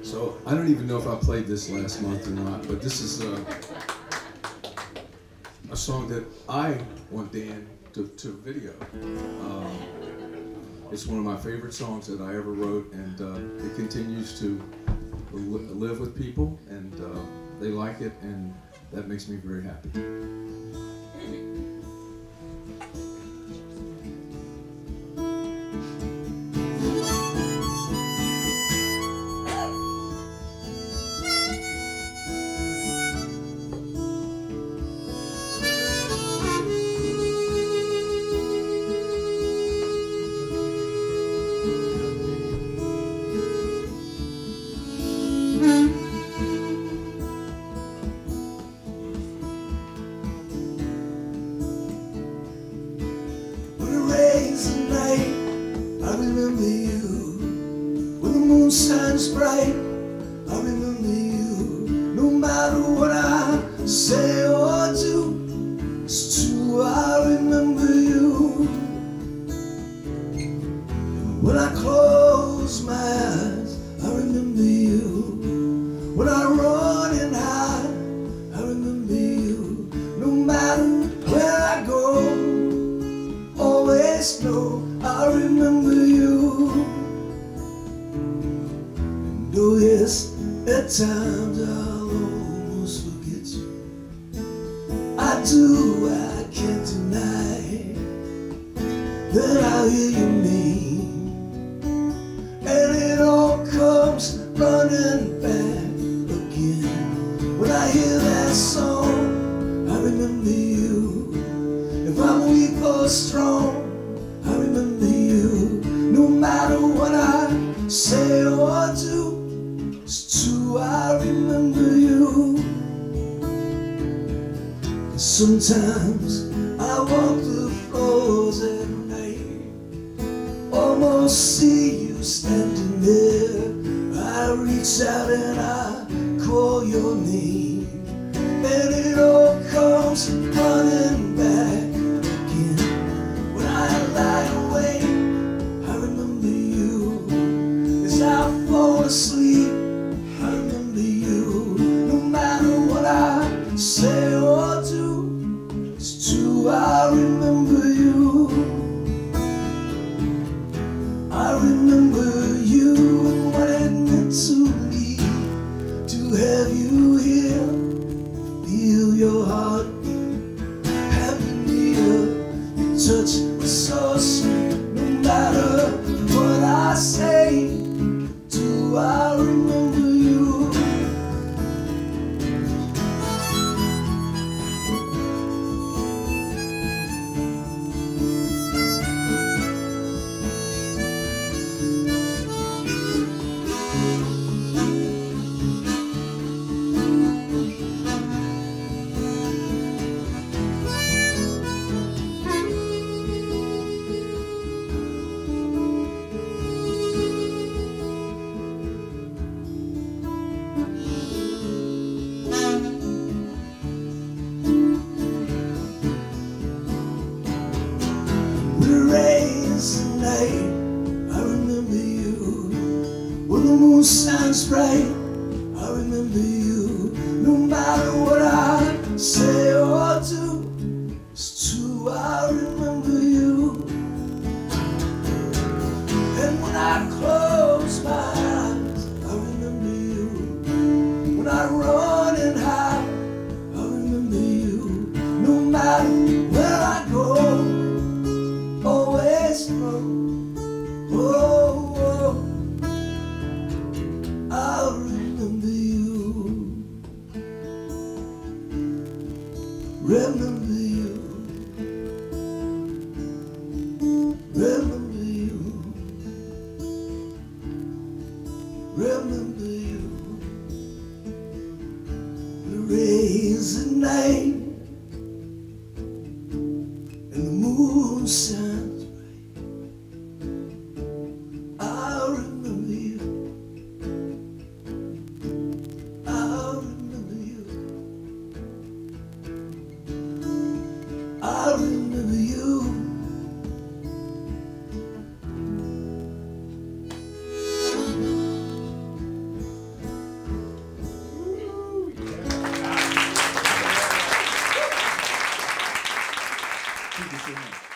So I don't even know if I played this last month or not, but this is a song that I want Dan to video. It's one of my favorite songs that I ever wrote, and it continues to live with people, and they like it, and that makes me very happy. Shines bright, I remember you. No matter what I say or do, it's true, I remember you. And when I close my eyes, I remember you. When I run and hide, I remember you. No matter where I go, always know I remember you. Oh yes, at times I'll almost forget you. I do, I can't deny that I hear your name, and it all comes running back again. When I hear that song, I remember you. If I'm weak or strong, I remember you. No matter what I say or do, it's true, I remember you. And sometimes I walk the floors at night, almost see you standing there. I reach out and I call your name, and it all comes running back again. When I lie awake, I remember you. As I fall asleep, say or do, it's true, I remember you. I remember you and what it meant to me to have you here, feel your heartbeat, have you near. Your touch was so sweet. No matter what I say, do I remember you. I remember you. When the moon shines bright, I remember you. No matter what I say or do, it's true, I remember you. And when I close my eyes, I remember you. When I run and hide, I remember you. No matter where I go, always know. Oh, oh, I'll remember you. Remember you. Remember you. Remember you. The rays at night and the moon shines. I remember you. Thank you so much.